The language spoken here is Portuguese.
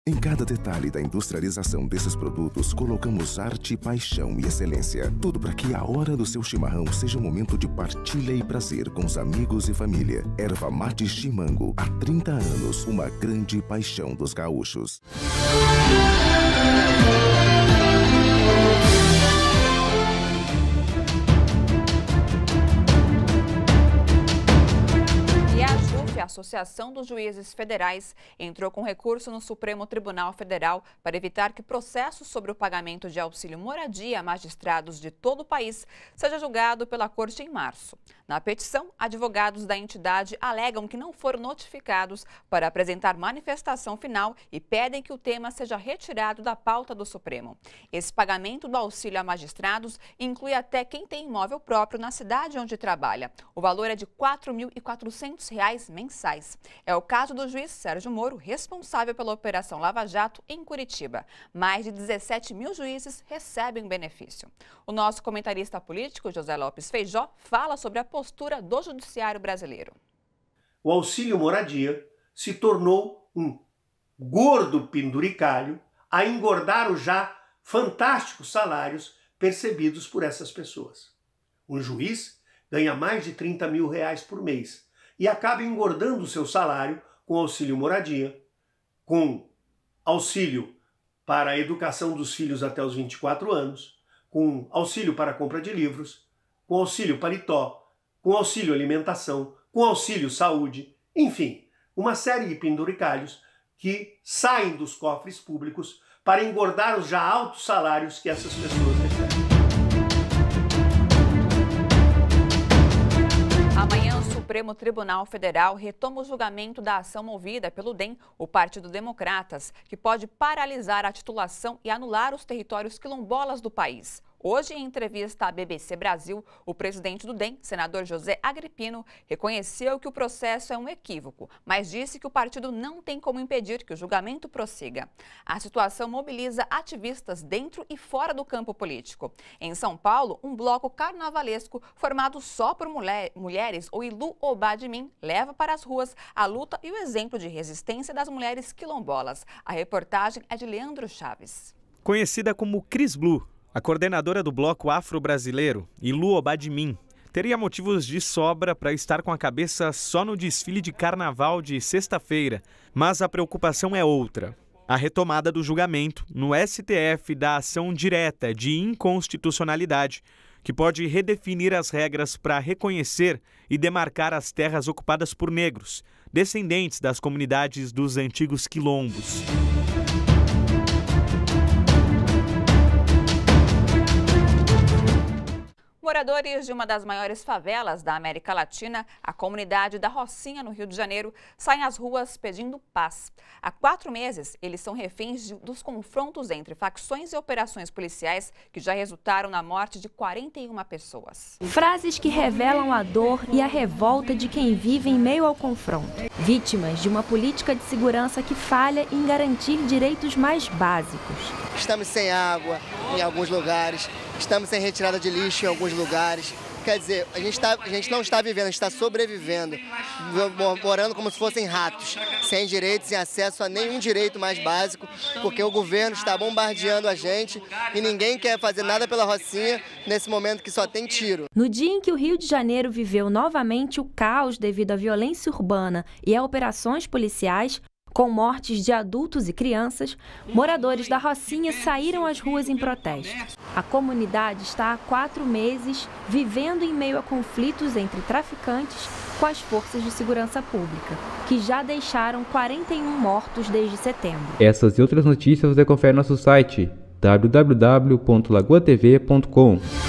Em cada detalhe da industrialização desses produtos, colocamos arte, paixão e excelência. Tudo para que a hora do seu chimarrão seja um momento de partilha e prazer com os amigos e família. Erva mate Chimango, há 30 anos, uma grande paixão dos gaúchos. A Associação dos Juízes Federais entrou com recurso no Supremo Tribunal Federal para evitar que processos sobre o pagamento de auxílio moradia a magistrados de todo o país seja julgado pela Corte em março. Na petição, advogados da entidade alegam que não foram notificados para apresentar manifestação final e pedem que o tema seja retirado da pauta do Supremo. Esse pagamento do auxílio a magistrados inclui até quem tem imóvel próprio na cidade onde trabalha. O valor é de R$ 4.400 mensais. É o caso do juiz Sérgio Moro, responsável pela Operação Lava Jato em Curitiba. Mais de 17 mil juízes recebem benefício. O nosso comentarista político, José Lopes Feijó, fala sobre a postura do judiciário brasileiro. O auxílio moradia se tornou um gordo penduricalho a engordar os já fantásticos salários percebidos por essas pessoas. Um juiz ganha mais de R$30 mil por mês e acaba engordando o seu salário com auxílio moradia, com auxílio para a educação dos filhos até os 24 anos, com auxílio para a compra de livros, com auxílio paletó, com auxílio alimentação, com auxílio saúde, enfim, uma série de penduricalhos que saem dos cofres públicos para engordar os já altos salários que essas pessoas recebem. Amanhã, o Supremo Tribunal Federal retoma o julgamento da ação movida pelo DEM, o Partido Democratas, que pode paralisar a titulação e anular os territórios quilombolas do país. Hoje, em entrevista à BBC Brasil, o presidente do DEM, senador José Agripino, reconheceu que o processo é um equívoco, mas disse que o partido não tem como impedir que o julgamento prossiga. A situação mobiliza ativistas dentro e fora do campo político. Em São Paulo, um bloco carnavalesco formado só por mulheres, o Ilu Obá de Mim, leva para as ruas a luta e o exemplo de resistência das mulheres quilombolas. A reportagem é de Leandro Chaves. Conhecida como Cris Blue, a coordenadora do bloco afro-brasileiro, Ilu Obá de Mim, teria motivos de sobra para estar com a cabeça só no desfile de carnaval de sexta-feira, mas a preocupação é outra. A retomada do julgamento no STF da ação direta de inconstitucionalidade, que pode redefinir as regras para reconhecer e demarcar as terras ocupadas por negros, descendentes das comunidades dos antigos quilombos. Moradores de uma das maiores favelas da América Latina, a comunidade da Rocinha, no Rio de Janeiro, saem às ruas pedindo paz. Há 4 meses, eles são reféns dos confrontos entre facções e operações policiais que já resultaram na morte de 41 pessoas. Frases que revelam a dor e a revolta de quem vive em meio ao confronto. Vítimas de uma política de segurança que falha em garantir direitos mais básicos. Estamos sem água em alguns lugares, estamos sem retirada de lixo em alguns lugares. Quer dizer, a gente não está vivendo, a gente está sobrevivendo, morando como se fossem ratos, sem direitos, sem acesso a nenhum direito mais básico, porque o governo está bombardeando a gente e ninguém quer fazer nada pela Rocinha nesse momento que só tem tiro. No dia em que o Rio de Janeiro viveu novamente o caos devido à violência urbana e a operações policiais, com mortes de adultos e crianças, moradores da Rocinha saíram às ruas em protesto. A comunidade está há 4 meses vivendo em meio a conflitos entre traficantes com as forças de segurança pública, que já deixaram 41 mortos desde setembro. Essas e outras notícias você confere no nosso site www.lagoatv.com.